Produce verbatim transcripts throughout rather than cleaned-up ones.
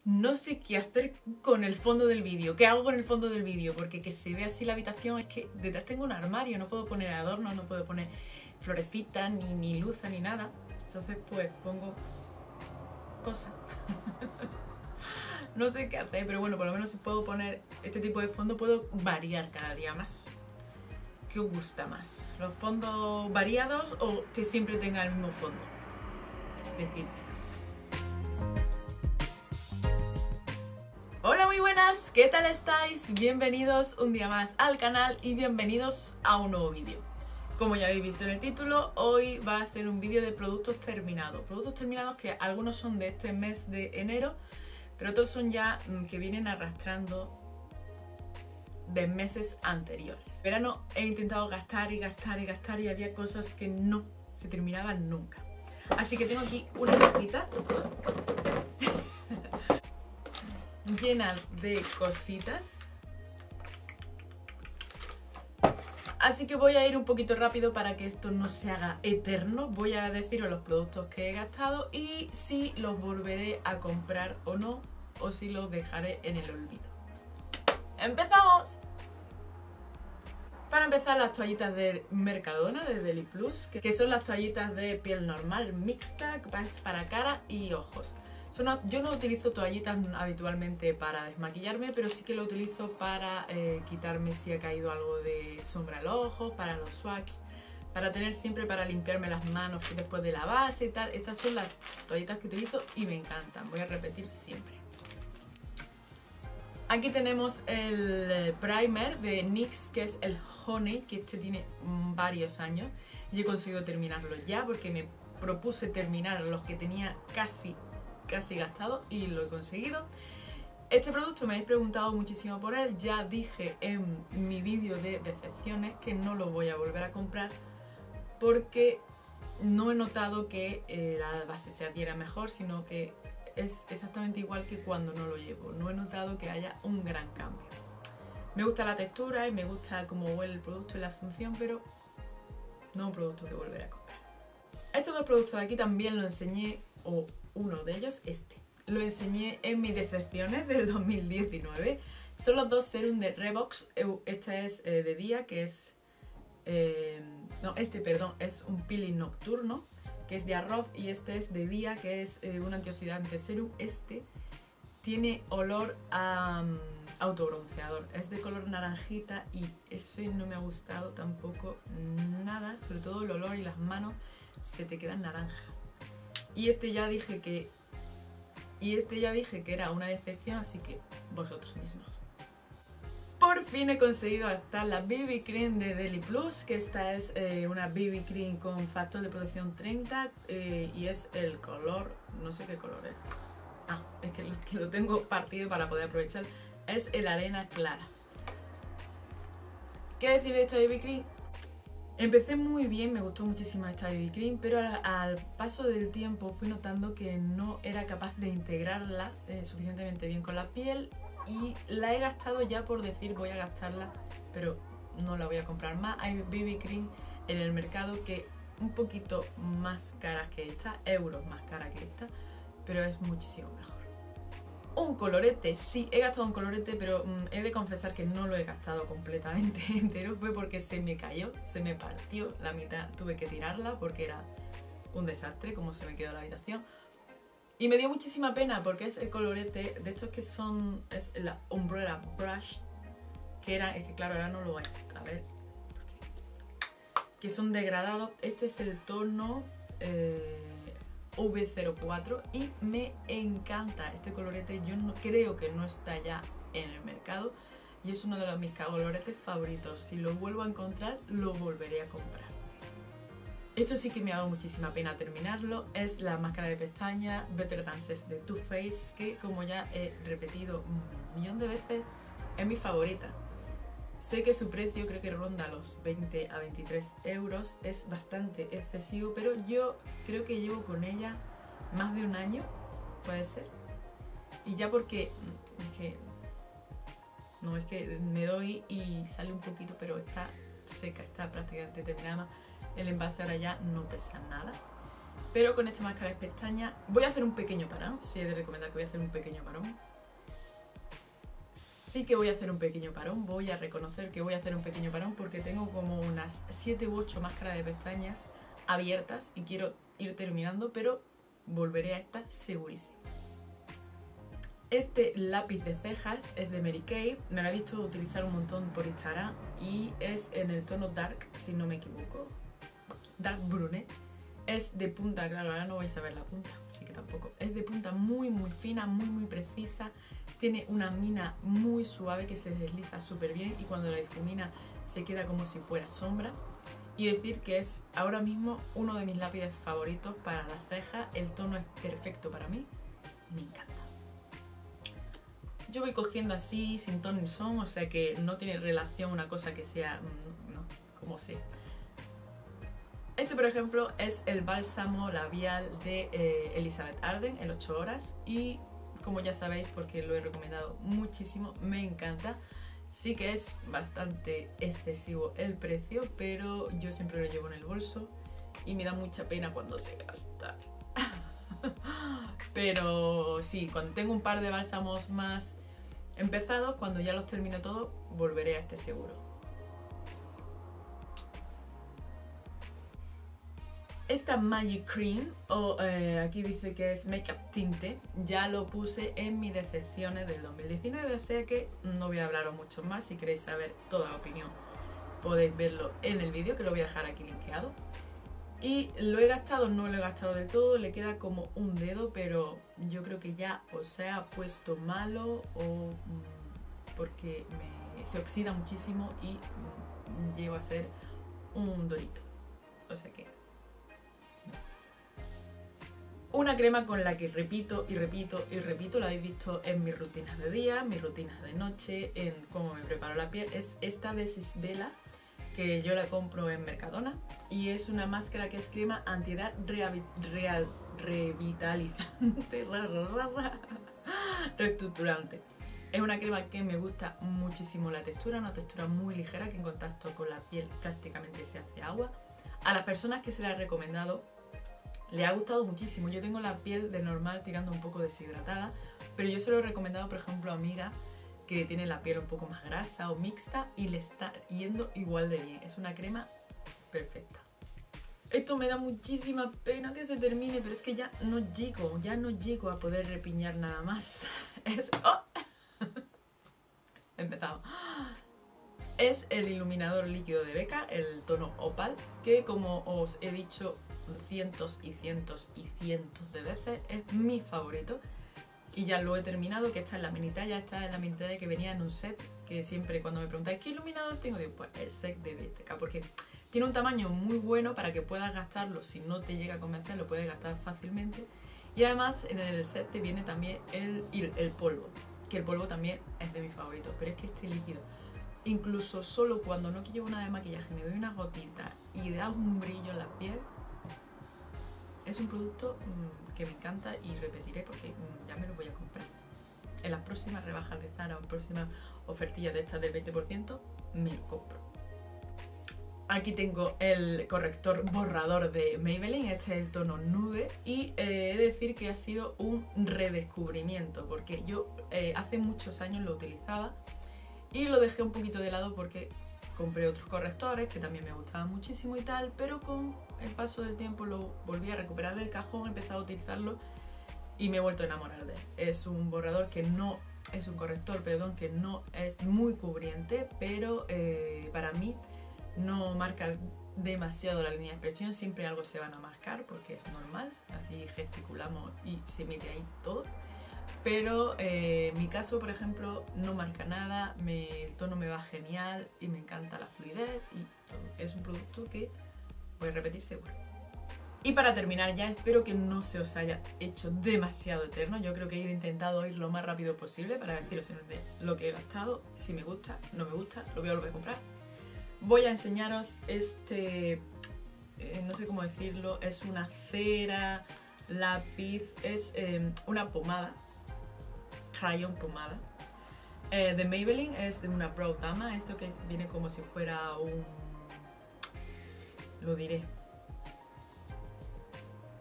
no sé qué hacer con el fondo del vídeo. ¿Qué hago con el fondo del vídeo? Porque que se vea así la habitación, es que detrás tengo un armario, no puedo poner adornos, no puedo poner florecitas, ni, ni luza, ni nada. Entonces pues pongo cosas. No sé qué hacer, pero bueno, por lo menos si puedo poner este tipo de fondo, puedo variar cada día más. ¿Qué os gusta más? ¿Los fondos variados o que siempre tenga el mismo fondo? Decidme. Hola, muy buenas, ¿qué tal estáis? Bienvenidos un día más al canal y bienvenidos a un nuevo vídeo. Como ya habéis visto en el título, hoy va a ser un vídeo de productos terminados. Productos terminados que algunos son de este mes de enero, pero otros son ya que vienen arrastrando de meses anteriores. Verano he intentado gastar y gastar y gastar y había cosas que no se terminaban nunca. Así que tengo aquí una cajita llena de cositas. Así que voy a ir un poquito rápido para que esto no se haga eterno. Voy a deciros los productos que he gastado y si los volveré a comprar o no, o si los dejaré en el olvido. ¡Empezamos! Para empezar, las toallitas de Mercadona, de Deli Plus, que son las toallitas de piel normal mixta, que es para cara y ojos. Son una, yo no utilizo toallitas habitualmente para desmaquillarme, pero sí que lo utilizo para eh, quitarme si ha caído algo de sombra al ojo, para los swatches, para tener siempre para limpiarme las manos después de la base y tal. Estas son las toallitas que utilizo y me encantan, voy a repetir siempre. Aquí tenemos el primer de N Y X, que es el Honey, que este tiene varios años y he conseguido terminarlo ya porque me propuse terminar los que tenía casi casi gastado y lo he conseguido. Este producto me habéis preguntado muchísimo por él, ya dije en mi vídeo de decepciones que no lo voy a volver a comprar porque no he notado que eh, la base se adhiera mejor, sino que es exactamente igual que cuando no lo llevo. No he notado que haya un gran cambio. Me gusta la textura y me gusta cómo huele el producto y la función, pero no un producto que volveré a comprar. Estos dos productos de aquí también lo enseñé, o uno de ellos, este, lo enseñé en mis decepciones del dos mil diecinueve. Son los dos serum de Revox. Este es eh, de día, que es... Eh, no, este, perdón, es un peeling nocturno, que es de arroz, y este es de día, que es eh, un antioxidante serum. Este tiene olor a um, autobronceador, es de color naranjita y ese no me ha gustado tampoco nada, sobre todo el olor y las manos se te quedan naranja. Y este ya dije que y este ya dije que era una decepción, así que vosotros mismos. Por fin he conseguido gastar la B B Cream de Deli Plus, que esta es eh, una B B Cream con factor de protección treinta eh, y es el color, no sé qué color es. Ah, es que lo, lo tengo partido para poder aprovechar. Es el arena clara. ¿Qué decir de esta B B Cream? Empecé muy bien, me gustó muchísimo esta B B Cream, pero al, al paso del tiempo fui notando que no era capaz de integrarla eh, suficientemente bien con la piel y la he gastado ya por decir voy a gastarla, pero no la voy a comprar más. Hay B B Cream en el mercado que un poquito más cara que esta, euros más cara que esta, pero es muchísimo mejor. Un colorete, sí, he gastado un colorete, pero mm, he de confesar que no lo he gastado completamente entero. Fue porque se me cayó, se me partió la mitad, tuve que tirarla porque era un desastre como se me quedó la habitación. Y me dio muchísima pena porque es el colorete, de estos que son, es la Umbrella Brush, que era, es que claro, ahora no lo vais a ver, que son degradados. Este es el tono... Eh, V cero cuatro y me encanta este colorete. Yo no, creo que no está ya en el mercado y es uno de los, mis coloretes favoritos. Si lo vuelvo a encontrar, lo volveré a comprar. Esto sí que me ha dado muchísima pena terminarlo. Es la máscara de pestañas Better Than Sex de Too Faced, que como ya he repetido un millón de veces, es mi favorita. Sé que su precio creo que ronda los veinte a veintitrés euros, es bastante excesivo, pero yo creo que llevo con ella más de un año, puede ser. Y ya porque es que no es que me doy y sale un poquito, pero está seca, está prácticamente terminada. El envase ahora ya no pesa nada. Pero con esta máscara de pestañas voy a hacer un pequeño parón. Sí he de recomendar que voy a hacer un pequeño parón. Sí que voy a hacer un pequeño parón. Voy a reconocer que voy a hacer un pequeño parón porque tengo como unas siete u ocho máscaras de pestañas abiertas y quiero ir terminando, pero volveré a esta segurísimo. Este lápiz de cejas es de Mary Kay. Me lo he visto utilizar un montón por Instagram y es en el tono Dark, si no me equivoco. Dark Brunette. Es de punta, claro, ahora no vais a ver la punta, así que tampoco. Es de punta muy muy fina, muy muy precisa. Tiene una mina muy suave que se desliza súper bien y cuando la difumina se queda como si fuera sombra. Y decir que es ahora mismo uno de mis lápices favoritos para las cejas. El tono es perfecto para mí y me encanta. Yo voy cogiendo así, sin ton ni son, o sea que no tiene relación una cosa que sea, no, como sea. Este, por ejemplo, es el bálsamo labial de eh, Elizabeth Arden, el ocho horas. Y como ya sabéis, porque lo he recomendado muchísimo, me encanta. Sí que es bastante excesivo el precio, pero yo siempre lo llevo en el bolso y me da mucha pena cuando se gasta. Pero sí, cuando tengo un par de bálsamos más empezados, cuando ya los termino todos, volveré a este seguro. Esta Magic Cream, o eh, aquí dice que es Makeup Tinte, ya lo puse en mis decepciones del dos mil diecinueve, o sea que no voy a hablaros mucho más. Si queréis saber toda la opinión podéis verlo en el vídeo, que lo voy a dejar aquí linkeado. Y lo he gastado, no lo he gastado del todo, le queda como un dedo, pero yo creo que ya o se ha puesto malo o mmm, porque me, se oxida muchísimo y mmm, llego a ser un dorito, o sea que... Una crema con la que repito y repito y repito, la habéis visto en mis rutinas de día, mis rutinas de noche, en cómo me preparo la piel, es esta de Sisvela, que yo la compro en Mercadona y es una máscara que es crema antiedad real, revitalizante, reestructurante. Es una crema que me gusta muchísimo la textura, una textura muy ligera que en contacto con la piel prácticamente se hace agua. A las personas que se la he recomendado le ha gustado muchísimo. Yo tengo la piel de normal tirando un poco deshidratada, pero yo se lo he recomendado, por ejemplo, a amigas que tienen la piel un poco más grasa o mixta y le está yendo igual de bien. Es una crema perfecta. Esto me da muchísima pena que se termine, pero es que ya no llego, ya no llego a poder repiñar nada más. Es... ¡Oh! Empezamos. Es el iluminador líquido de Becca, el tono Opal, que como os he dicho cientos y cientos y cientos de veces, es mi favorito. Y ya lo he terminado, que esta es la mini talla, esta es la mini talla que venía en un set, que siempre cuando me preguntáis ¿qué iluminador tengo? Digo, pues el set de Becca, porque tiene un tamaño muy bueno para que puedas gastarlo. Si no te llega a convencer, lo puedes gastar fácilmente. Y además en el set te viene también el, el polvo, que el polvo también es de mis favoritos, pero es que este líquido, incluso solo cuando no llevo nada de maquillaje, me doy una gotita y da un brillo en la piel, es un producto mmm, que me encanta y repetiré porque mmm, ya me lo voy a comprar. En las próximas rebajas de Zara o en próximas ofertillas de estas del veinte por ciento, me lo compro. Aquí tengo el corrector borrador de Maybelline, este es el tono nude y eh, he de decir que ha sido un redescubrimiento porque yo eh, hace muchos años lo utilizaba y lo dejé un poquito de lado porque compré otros correctores que también me gustaban muchísimo y tal, pero con el paso del tiempo lo volví a recuperar del cajón, he empezado a utilizarlo y me he vuelto a enamorar de él. Es un borrador que no, es un corrector, perdón, que no es muy cubriente, pero eh, para mí no marca demasiado la línea de expresión, siempre algo se van a marcar porque es normal, así gesticulamos y se mete ahí todo. Pero eh, en mi caso, por ejemplo, no marca nada, me, el tono me va genial y me encanta la fluidez y todo. Es un producto que voy a repetir seguro. Y para terminar ya, espero que no se os haya hecho demasiado eterno. Yo creo que he intentado ir lo más rápido posible para deciros lo que he gastado. Si me gusta, no me gusta, lo voy a volver a comprar. Voy a enseñaros este, eh, no sé cómo decirlo, es una cera, lápiz, es eh, una pomada. Crayon pomada eh, de Maybelline, es de una Brow Dama, esto que viene como si fuera un, lo diré,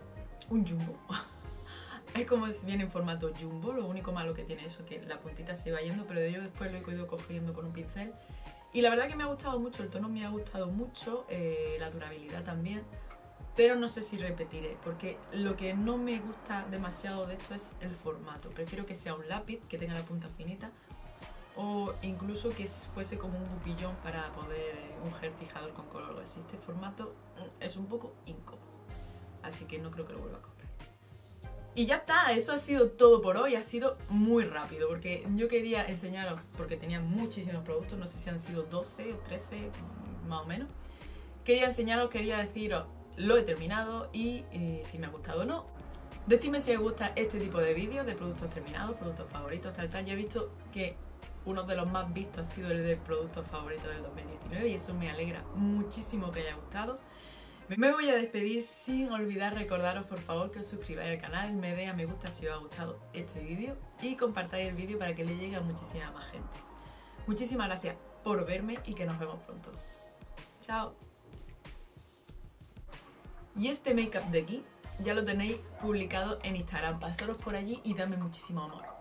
un jumbo. Es como si viene en formato jumbo, lo único malo que tiene eso, que la puntita se va yendo, pero yo después lo he ido cogiendo con un pincel. Y la verdad que me ha gustado mucho, el tono me ha gustado mucho, eh, la durabilidad también, pero no sé si repetiré, porque lo que no me gusta demasiado de esto es el formato. Prefiero que sea un lápiz, que tenga la punta finita, o incluso que fuese como un gupillón para poder, eh, un gel fijador con color o algo así. Este formato mm, es un poco incómodo, así que no creo que lo vuelva a comprar. Y ya está, eso ha sido todo por hoy, ha sido muy rápido, porque yo quería enseñaros, porque tenía muchísimos productos, no sé si han sido doce o trece, más o menos. Quería enseñaros, quería deciros, lo he terminado y eh, si me ha gustado o no. Decidme si os gusta este tipo de vídeos de productos terminados, productos favoritos, tal, tal. Ya he visto que uno de los más vistos ha sido el de productos favoritos del dos mil diecinueve y eso me alegra muchísimo que haya gustado. Me voy a despedir sin olvidar recordaros por favor que os suscribáis al canal, me deis a me gusta si os ha gustado este vídeo y compartáis el vídeo para que le llegue a muchísima más gente. Muchísimas gracias por verme y que nos vemos pronto. Chao. Y este make-up de aquí ya lo tenéis publicado en Instagram. Pasaros por allí y dadme muchísimo amor.